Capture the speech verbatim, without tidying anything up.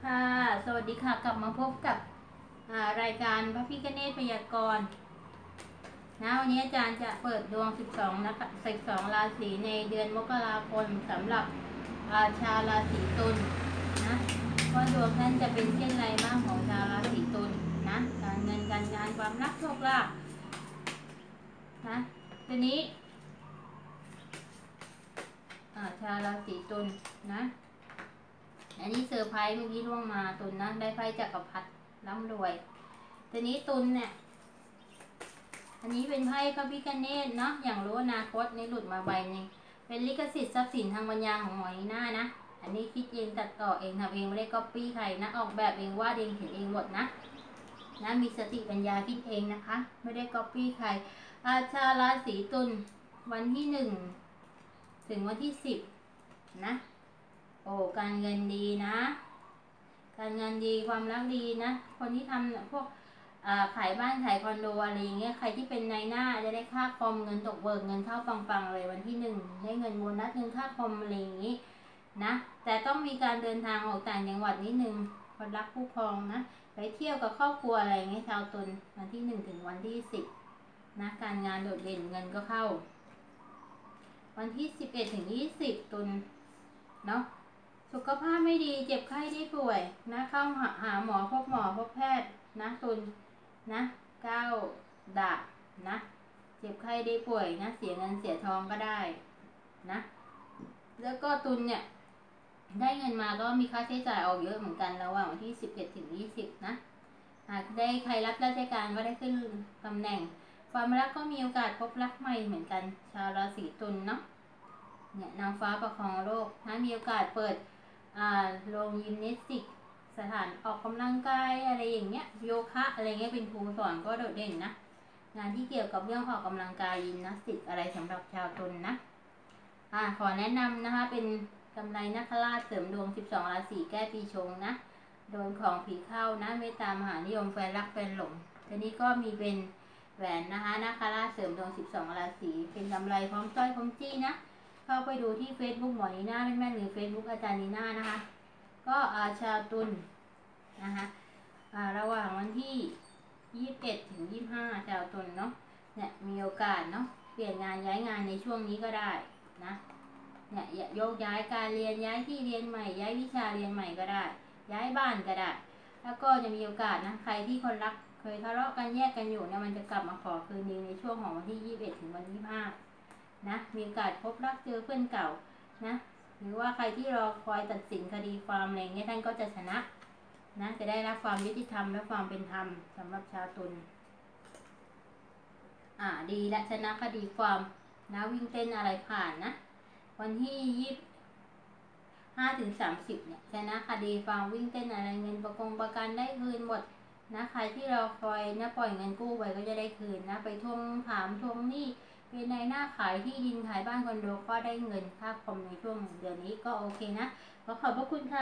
ค่ะสวัสดีค่ะกลับมาพบกับรายการพระพิฆเนศพยากรณ์นะวันนี้อาจารย์จะเปิดดวงสิบสองนะคะสิบสองราศีในเดือนมกราคมสำหรับชาวราศีตุลนะว่าดวงท่านจะเป็นเช่นไรบ้างของชาวราศีตุลนะการเงินการงานความรักโชคลาภนะทีนี้ชาวราศีตุลนะอันนี้เซอร์ไพรส์เมื่อกี้ล่วงมาตุลนะได้ไพ่จักรพรรดิร่ำรวยทีนี้ตุลเนี่ยอันนี้เป็นไพ่พระพิฆเนศเนาะอย่างรู้อนาคตนี่หลุดมาใบนึงเป็นลิขสิทธิ์ทรัพย์สินทางปัญญาของหมอนีน่านะอันนี้คิดเองตัดต่อเองทำเองไม่ได้ก๊อปปี้ใครนะออกแบบเองวาดเองเขียนเองหมดนะนะมีสติปัญญาคิดเองนะคะไม่ได้ก๊อปปี้ใครอาชาราศีตุลวันที่หนึ่งถึงวันที่สิบนะโอ้การเงินดีนะการเงินดีความรักดีนะคนที่ทำพวกขายบ้านขายคอนโดอะไรอย่างเงี้ยใครที่เป็นนายหน้าจะได้ค่าคอมเงินตกเบิกเงินเข้าปังๆเลยวันที่หนึ่งได้เงินโบนัสเงินค่าคอมอะไรอย่างงี้นะแต่ต้องมีการเดินทางออกต่างจังหวัดนิดนึงคนรักผู้ครองนะไปเที่ยวกับครอบครัวอะไรอย่างเงี้ยชาวตุลวันที่หนึ่งถึงวันที่สิบนะการงานโดดเด่นเงินก็เข้าวันที่สิบเอ็ดถึงยี่สิบตุลเนาะสุขภาพไม่ดีเจ็บไข้ได้ป่วยนะเข้าหาหมอพบหมอพบแพทย์นะตุลนะเก้าดาบนะเจ็บไข้ได้ป่วยนะเสียเงินเสียทองก็ได้นะแล้วก็ตุลเนี่ยได้เงินมาก็มีค่าใช้จ่ายออกเยอะเหมือนกันระหว่างวันที่สิบเอ็ดถึงยี่สิบนะหากได้ใครรับราชการก็ได้ขึ้นตำแหน่งความรักก็มีโอกาสพบรักใหม่เหมือนกันชาวราศีตุลเนาะเนี่ยนางฟ้าประคองโลกนะมีโอกาสเปิดโรงยิมนาสติกสถานออกกำลังกายอะไรอย่างเงี้ยโยคะอะไรเงี้ยเป็นครูสอนก็โดดเด่นนะงานที่เกี่ยวกับเรื่องออกกำลังกายยิมนาสติกอะไรสำหรับชาวตุลนะอ่าขอแนะนำนะคะเป็นกำไรนักราชเสริมดวงสิบสองราศีแก้ปีชงนะโดนของผีเข้านะเมตตามหานิยมแฟนรักแฟนหลงทีนี้ก็มีเป็นแหวนนะคะนักราชเสริมดวงสิบสองราศีเป็นกำไรพร้อมสร้อยพร้อมจี้นะเข้าไปดูที่ Facebook หมอนีน่าแม่ๆหรือ Facebook อาจารย์นีน่านะคะก็อาชาวตุลนะคะระหว่างวันที่ยี่สิบเอ็ดถึงยี่สิบห้าชาวตุลเนาะเนี่ยมีโอกาสเนาะเปลี่ยนงานย้ายงานในช่วงนี้ก็ได้นะเนี่ยโยกย้ายการเรียนย้ายที่เรียนใหม่ย้ายวิชาเรียนใหม่ก็ได้ย้ายบ้านก็ได้แล้วก็จะมีโอกาสนะใครที่คนรักเคยทะเลาะกันแยกกันอยู่เนี่ยมันจะกลับมาขอคืนดีในช่วงของวันที่ยี่สิบเอ็ดถึงวันที่ยี่สิบห้านะมีโอกาสพบรักเจอเพื่อนเก่านะหรือว่าใครที่รอคอยตัดสินคดีความอะไรเงี้ยท่านก็จะชนะนะจะได้รับความยุติธรรมและความเป็นธรรมสำหรับชาวตุลอ่าดีและชนะคดีความนะวิ่งเต้นอะไรผ่านนะวันที่ยี่สิบห้าถึงสามสิบเนี่ยชนะคดีความวิ่งเต้นอะไรเงินประกงประกันได้คืนหมดนะใครที่เราคอยนะปล่อยเงินกู้ไปก็จะได้คืนนะไปทวงถามทวงหนี้เป็นในหน้าขายที่ดินขายบ้านคอนโดก็ได้เงินค่าคอมในช่วงเดือนนี้ก็โอเคนะขอขอบพระคุณค่ะ